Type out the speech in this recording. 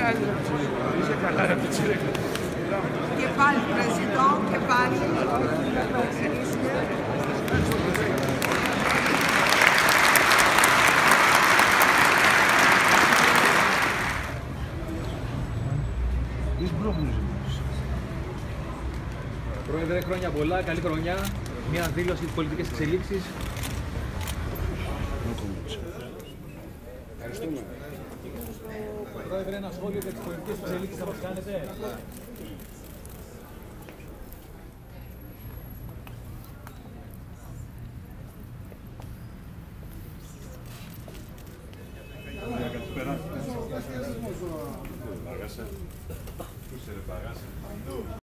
Και πάλι πρεζιτό, και πάλι. Πρόεδρε, χρόνια πολλά, καλή χρονιά. Μια δήλωση για τις πολιτικές εξελίξεις. Ευχαριστούμε. Πρόεδρε, ένα σχόλιο για τις πολιτικές εξελίξεις θα μας κάνετε.